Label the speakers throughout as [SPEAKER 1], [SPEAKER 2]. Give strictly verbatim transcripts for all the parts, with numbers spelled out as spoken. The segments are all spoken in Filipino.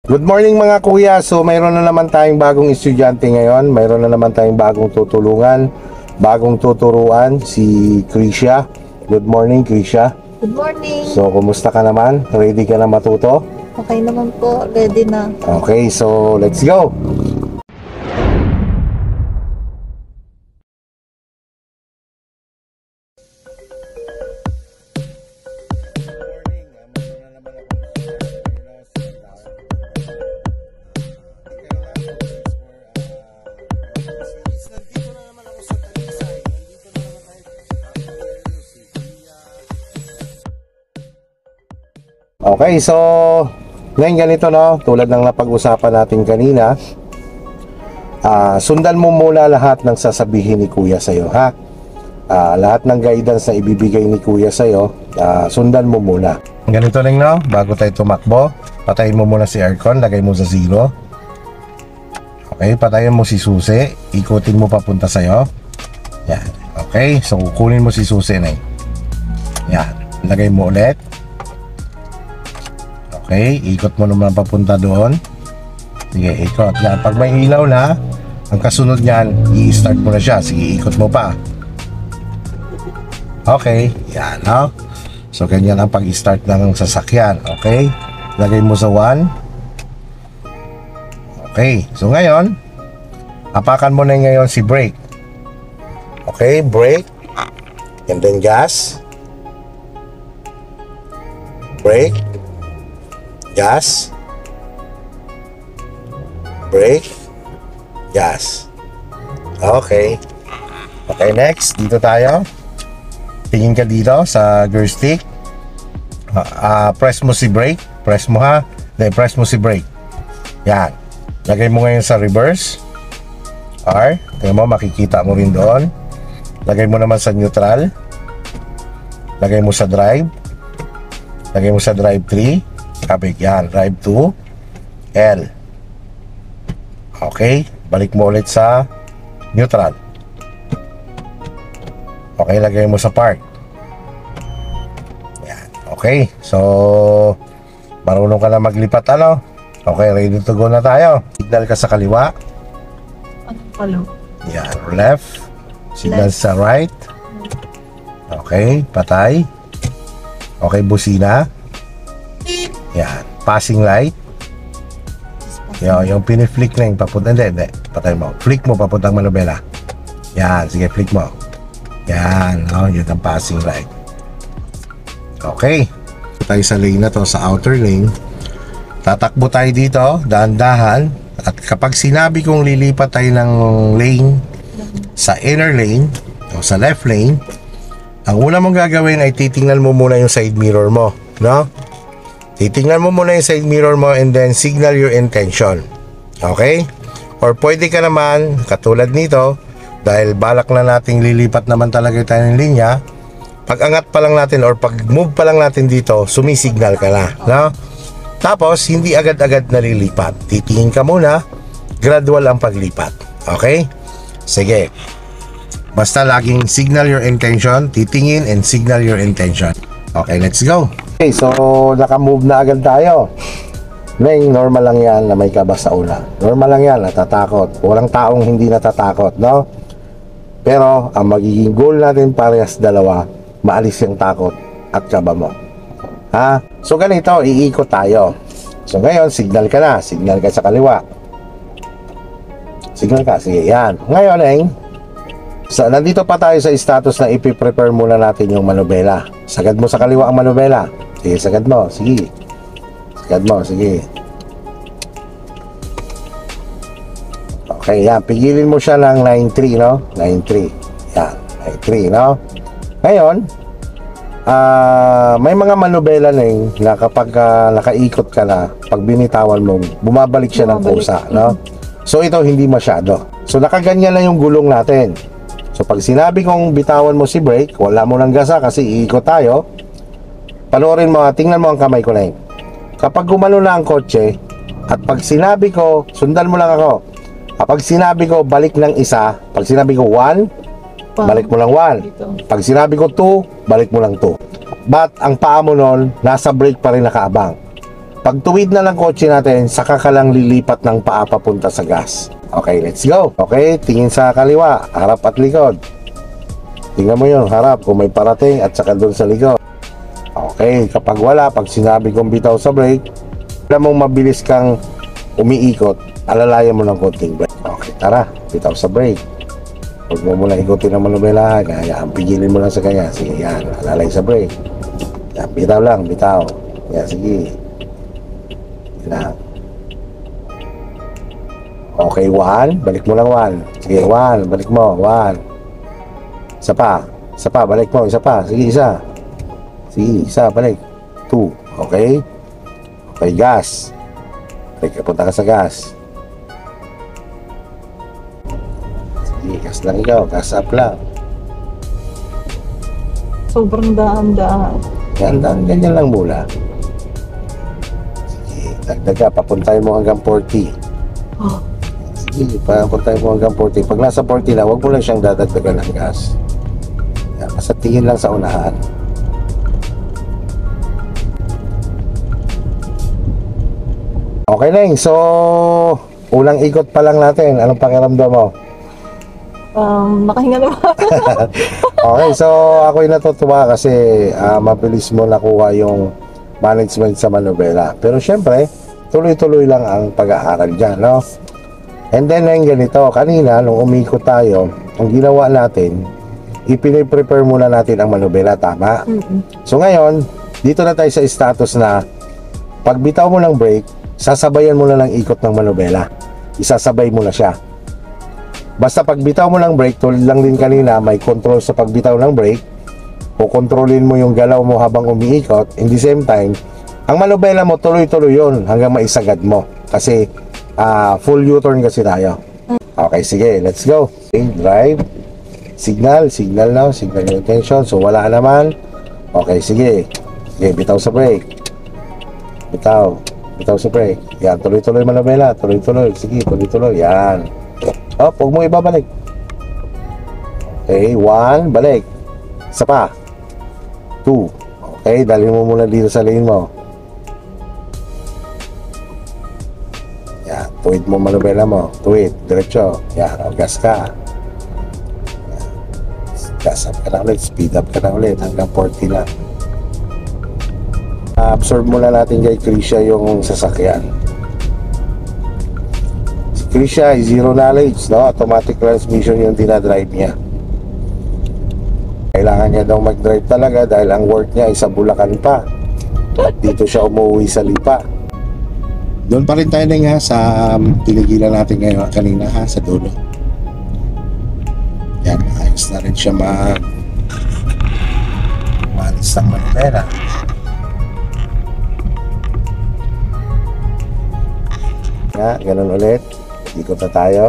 [SPEAKER 1] Good morning mga kuya. So mayroon na naman tayong bagong estudyante ngayon. Mayroon na naman tayong bagong tutulungan, bagong tuturuan, si Krisha. Good morning, Krisha.
[SPEAKER 2] Good morning.
[SPEAKER 1] So kumusta ka naman? Ready ka na matuto?
[SPEAKER 2] Okay naman po, ready na.
[SPEAKER 1] Okay, so let's go. Okay, so ngayon ganito, no, tulad ng napag-usapan natin kanina, uh, sundan mo muna lahat ng sasabihin ni Kuya sa'yo, ha? Uh, lahat ng guidance na ibibigay ni Kuya sa'yo, uh, sundan mo muna. Ganito lang, no, bago tayo tumakbo, patayin mo muna si aircon, lagay mo sa zero. Okay, patayin mo si susi, ikutin mo papunta sa'yo. Yan, okay, so kukunin mo si susi na yun. Yan, lagay mo ulit. Okay, ikot mo naman papunta doon. Sige, ikot. Yan, pag may ilaw na, ang kasunod niyan, i-start mo na siya. Sige, ikot mo pa. Okay, yan, no? So, ganyan ang pag-start ng sasakyan. Okay, lagay mo sa one. Okay, so ngayon, apakan mo na ngayon si brake. Okay, brake. And then gas. Brake. Gas, brake, gas. Okay. Okay, next, dito tayo. Tingin ka dito sa gear stick. uh, uh, Press mo si brake. Press mo, ha. Then press mo si brake. Yan. Lagay mo ngayon sa reverse R. Tingnan mo, makikita mo rin doon. Lagay mo naman sa neutral. Lagay mo sa drive. Lagay mo sa drive three. Kabig, yan, drive two L. Okay, balik mo ulit sa neutral. Okay, lagay mo sa park. Yan, okay. So marunong ka na maglipat, ano? Okay, ready to go na tayo. Signal ka sa kaliwa.
[SPEAKER 2] Anong palo?
[SPEAKER 1] Yan, left. Signal left. Sa right. Okay, patay. Okay, busina. Yan, passing light. Yan, yung piniflick na yung papunta. Hindi, hindi, patay mo. Flick mo papuntang manubela. Yan, sige, flick mo. Yan, oh, yun ang passing light. Okay, tayo sa lane na to, sa outer lane. Tatakbo tayo dito, dahan-dahan. At kapag sinabi kong lilipat tayo ng lane sa inner lane o sa left lane, ang una mong gagawin ay titingnan mo muna yung side mirror mo, no? Titingnan mo muna yung side mirror mo and then signal your intention. Okay? Or pwede ka naman, katulad nito, dahil balak na nating lilipat naman talaga tayo ng linya, pag angat pa lang natin or pag move pa lang natin dito, sumisignal ka na. No? Tapos, hindi agad-agad nalilipat. Titingin ka muna, gradual ang paglipat. Okay? Sige. Basta laging signal your intention, titingin and signal your intention. Okay, let's go. Okay, so naka-move na agad tayo. Neng, normal lang yan na may kaba sa una. Normal lang yan, natatakot. Walang taong hindi natatakot, no? Pero ang magiging goal natin parehas dalawa, maalis yung takot at kaba mo. Ha? So ganito, iikot tayo. So ngayon, signal ka na. Signal ka sa kaliwa. Signal ka, sige, yan. Ngayon, Neng, so, nandito pa tayo sa status na ipiprepare muna natin yung manubela. Sagad mo sa kaliwa ang manubela. Sige, sagad mo. Sige. Sagad mo. Sige. Okay, yan. Pigilin mo siya ng nine three, no? nine three. Yan. nine three, no? Ngayon, uh, may mga manubela na yun na kapag uh, nakaikot ka na, pag binitawan mo, bumabalik siya bumabalik. ng kusa, no? So, ito hindi masyado. So, nakaganyan na yung gulong natin. So pag sinabi kong bitawan mo si brake, wala mo ng gasa kasi iikot tayo. Panoorin mo, tingnan mo ang kamay ko na yun. Kapag gumano na ang kotse, at pag sinabi ko, sundan mo lang ako. Kapag sinabi ko balik ng isa, pag sinabi ko one, balik mo lang one. Pag sinabi ko two, balik mo lang two. But ang paa mo nun, nasa brake pa rin nakaabang. Pag tuwid na ng kotse natin, saka ka lang lilipat ng paa papunta sa gas. Okay, let's go. Okay, tingin sa kaliwa, harap at likod. Tingnan mo yun, harap kung may parating at saka doon sa likod. Okay, kapag wala, pag sinabi kong bitaw sa brake, alam mong mabilis kang umiikot, alalayan mo ng konting brake. Okay, tara, bitaw sa brake. Huwag mo muna ikutin ang manubela, yan, pigilin mo lang sa kanya. Sige, yan, alalay sa brake. Yan, bitaw lang, bitaw. Yan, sige. Yan. Okay, one, balik mo lang one. Sige, one, balik mo, one. Isa pa, isa pa, balik mo, isa pa. Sige, isa. Sige, isa, balik. Two, okay. Okay, gas. Okay, punta ka sa gas. Sige, gas lang ikaw, gas up lang.
[SPEAKER 2] Sobrang daan-daan.
[SPEAKER 1] Yan, daan, ganyan lang mula. Sige, dagdag ka, papuntahin mo hanggang forty.
[SPEAKER 2] Oh.
[SPEAKER 1] Sige, papuntahin mo hanggang forty. Pag nasa forty na, huwag mo lang siyang dadagdagan ng gas. Yan, basta tingin lang sa unahan. Okay na, so unang ikot pa lang natin. Anong pakiramdam mo?
[SPEAKER 2] Um, nakahinga naman.
[SPEAKER 1] Okay, so ako'y natutuwa kasi uh, mabilis mo nakuha yung management sa manubela. Pero syempre, tuloy-tuloy lang ang pag-aaral dyan, no? And then, ngayon ganito, kanina, nung umikot tayo, ang ginawa natin, ipiniprepare muna natin ang manubela, tama?
[SPEAKER 2] Mm-mm.
[SPEAKER 1] So ngayon, dito na tayo sa status na pag bitaw mo ng brake, sasabayan mo na lang ikot ng manubela. Isasabay mo na siya. Basta pag bitaw mo ng brake, tulad lang din kanina, may control sa pagbitaw ng brake, o kontrolin mo yung galaw mo habang umiikot. In the same time, ang manubela mo tuloy-tuloy yun hanggang maisagad mo. Kasi uh, full U-turn kasi tayo. Okay, sige, let's go. Okay, drive. Signal, signal na, signal yung intention. So wala naman. Okay, sige. Sige, bitaw sa brake. Bitaw. Bitaw sa brake. Yan, tuloy-tuloy manubela. Tuloy-tuloy. Sige, tuloy-tuloy. Yan. Oh, huwag mo ibabalik. Okay, one, balik. Isa pa. Two. Okay, dalhin mo muna dito sa lane mo. Yan, tuwid mo manubela mo. Tuwid, diretso. Yan, o, gas ka. Yan. Gas up ka na ulit. Speed up ka na ulit. Hanggang forty na. Absorb muna natin kay Krisha yung sasakyan. Si Krisha ay zero knowledge, no? Automatic transmission yung dinadrive niya. Kailangan niya daw mag-drive talaga dahil ang work niya ay sa Bulacan pa. At dito siya umuwi sa Lipa. Doon pa rin tayo na nga sa um, pinigilan natin ngayon kanina ha, sa dulo. Yan, ayos na rin siya mag malis ng manubela. Nga, ganun ulit. Ikot na tayo.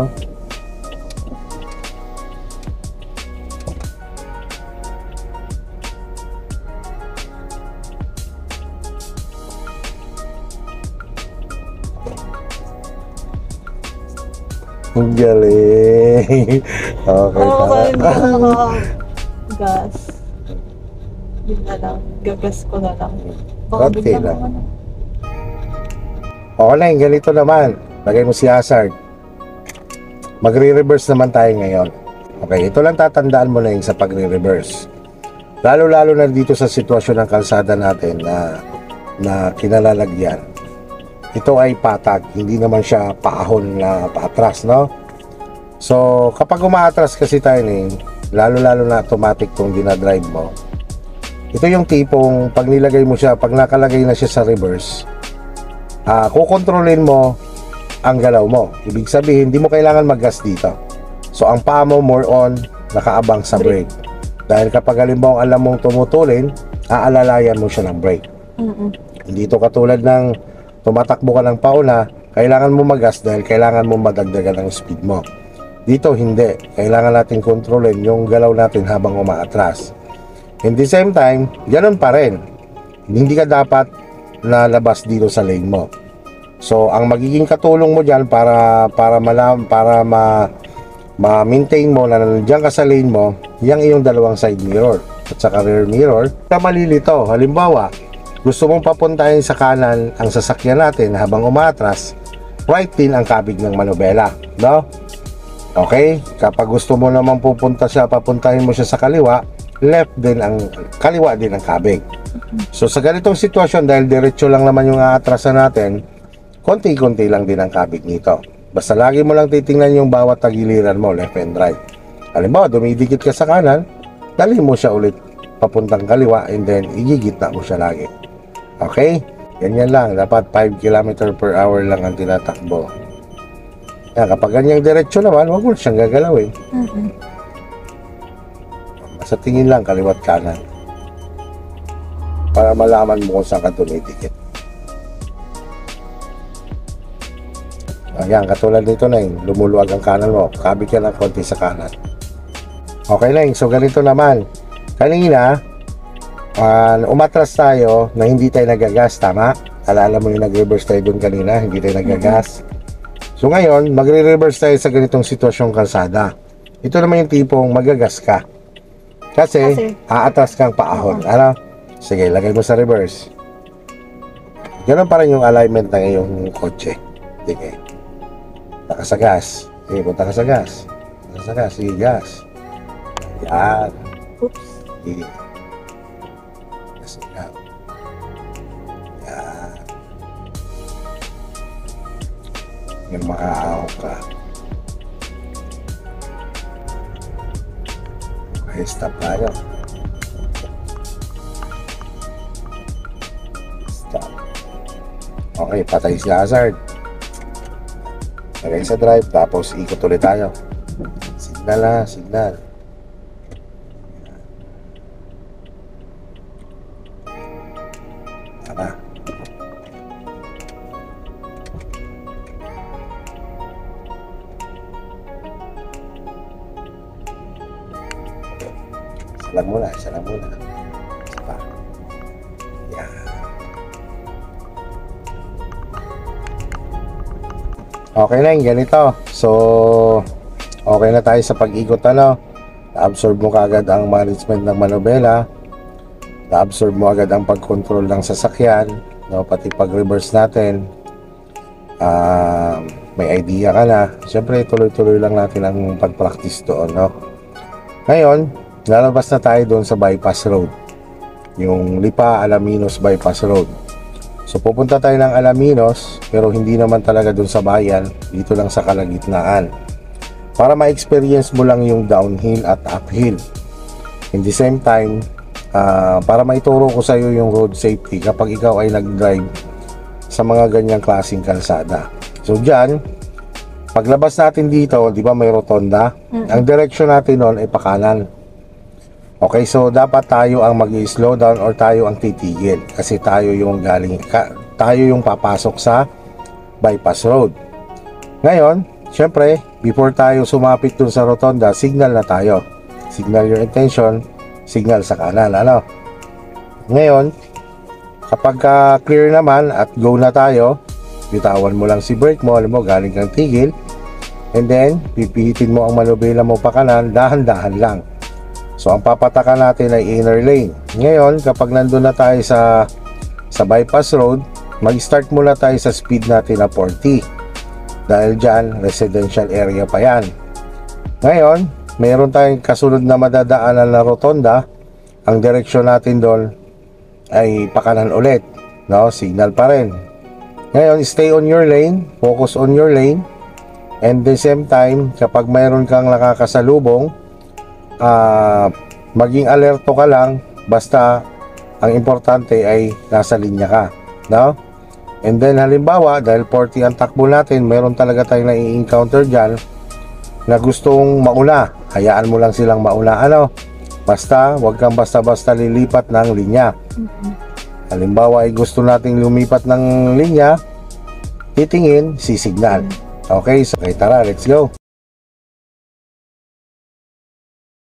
[SPEAKER 1] Ang galing. Okay,
[SPEAKER 2] Oo,
[SPEAKER 1] tara.
[SPEAKER 2] kaya na ako gas. Yun na lang. Gagas ko na lang. Baka
[SPEAKER 1] Okay
[SPEAKER 2] biglang
[SPEAKER 1] lang.
[SPEAKER 2] ano.
[SPEAKER 1] Okay lang, ganito naman. Lagay mo si hazard. Magre-reverse naman tayo ngayon. Okay, ito lang tatandaan mo na yung sa pagre-reverse. Lalo-lalo na dito sa sitwasyon ng kalsada natin na, na kinalalagyan. Ito ay patag, hindi naman siya paahon na paatras, no? So, kapag umaatras kasi tayo na lalo-lalo na automatic kung dinadrive mo, ito yung tipong pag nilagay mo siya, pag nakalagay na siya sa reverse, uh, kukontrolin mo ang galaw mo. Ibig sabihin, hindi mo kailangan mag-gas dito. So, ang paa mo more on nakaabang sa brake. Dahil kapag halimbawa alam mong tumutulin, aalalayan mo siya ng brake.
[SPEAKER 2] Mm-mm.
[SPEAKER 1] Hindi ito katulad ng tumatakbo ka ng pauna, kailangan mo mag-gas dahil kailangan mo madagdagan ng speed mo. Dito, hindi. Kailangan natin kontrolin yung galaw natin habang umaatras. In the same time, ganun pa rin. Hindi ka dapat nalabas dito sa lane mo. So, ang magiging katulong mo dyan para, para, malam, para ma, ma-maintain mo na nandiyan ka sa lane mo, yung iyong dalawang side mirror at saka rear mirror, ka malilito. Halimbawa, gusto mong papuntahin sa kanan ang sasakyan natin habang umatras, right din ang kabig ng manubela, no? Okay? Kapag gusto mo naman pupunta siya, papuntahin mo siya sa kaliwa, left din ang, kaliwa din ang kabig. So sa ganitong sitwasyon, dahil diretso lang naman yung aatrasan natin, konti-konti lang din ang kabig nito. Basta lagi mo lang titingnan yung bawat tagiliran mo, left and right. Halimbawa, dumidikit ka sa kanan, dali mo siya ulit papuntang kaliwa, and then igigitna mo siya lagi. Okay? Ganyan lang. Dapat five kilometers per hour lang ang tinatakbo. Yan, kapag ganyang diretsyo naman, huwag mo siyang gagalawin.
[SPEAKER 2] Mm-hmm.
[SPEAKER 1] Sa tingin lang, kaliwat kanan. Para malaman mo kung saan ka dumidikit. Ayan, katulad nito na yun, lumuluwag ang kanan mo, kabig ka ng konti sa kanan. Okay na yun, so ganito naman. Kanina, uh, umatras tayo na hindi tayo nagagas, tama? Alala mo yung nag-reverse tayo dun kanina, hindi tayo nagagas. So ngayon, magre-reverse tayo sa ganitong sitwasyong kalsada. Ito naman yung tipong magagas ka. Kasi, Kasi aatras kang paahon. Uh-huh. Ano? Sige, lagay mo sa reverse. Ganun pa rin yung alignment ng iyong kotse. Sige. Punta ka sa gas. Sige, punta ka sa gas. Punta ka sa gas. Sige, gas. Yan.
[SPEAKER 2] Oops.
[SPEAKER 1] Sige. Gas lang. Yan. Yung makaahaw ka. Okay, stop tayo. Stop. Okay, patay si hazard. Lagay sa drive, tapos ikot ulit tayo. Signal na, signal. Tama. Isa lang muna, isa lang muna. Isa pa. Yan. Okay na yung ganito. So, okay na tayo sa pag-ikot, ano. Na-absorb mo kaagad ang management ng manobela. Na-absorb mo agad ang pag-control ng sasakyan, no? Pati pag-reverse natin. Uh, may idea ka na. Siyempre, tuloy-tuloy lang natin ang pag-practice doon, no? Ngayon, lalabas na tayo doon sa bypass road. Yung Lipa Alaminos bypass road. So pupunta tayo ng Alaminos, pero hindi naman talaga dun sa bayan, dito lang sa kalagitnaan. Para ma-experience mo lang yung downhill at uphill. In the same time, uh, para maituro ko sa iyo yung road safety kapag ikaw ay nag-drive sa mga ganyang klaseng kalsada. So dyan, paglabas natin dito, di ba may rotonda? Mm-hmm. Ang direction natin noon ay pakanan. Okay, so dapat tayo ang mag-slow down or tayo ang titigil kasi tayo yung galing ka, tayo yung papasok sa bypass road. Ngayon, syempre, before tayo sumapit dun sa rotonda, signal na tayo. Signal your intention, signal sa kanan, ano? Ngayon, kapag uh, clear naman at go na tayo, bitawan mo lang si brake mo, alam mo, galing kang tigil, and then, pipihitin mo ang manubela mo pa kanan, dahan-dahan lang. So, ang papatakan natin ay inner lane. Ngayon, kapag nandun na tayo sa, sa bypass road, mag-start muna tayo sa speed natin na forty. Dahil dyan, residential area pa yan. Ngayon, mayroon tayong kasunod na madadaanan na rotonda. Ang direksyon natin doon ay pakanan ulit. No? Signal pa rin. Ngayon, stay on your lane. Focus on your lane. And the same time, kapag mayroon kang nakakasalubong, Uh, maging alerto ka lang, basta ang importante ay nasa linya ka, no? And then halimbawa, dahil forty ang takbo natin, mayroon talaga tayong nai-encounter dyan na gustong mauna, hayaan mo lang silang mauna, ano? Basta, wag kang basta-basta lilipat ng linya. Mm-hmm. Halimbawa ay gusto nating lumipat ng linya, titingin, sisignal. Okay, so okay, tara, let's go.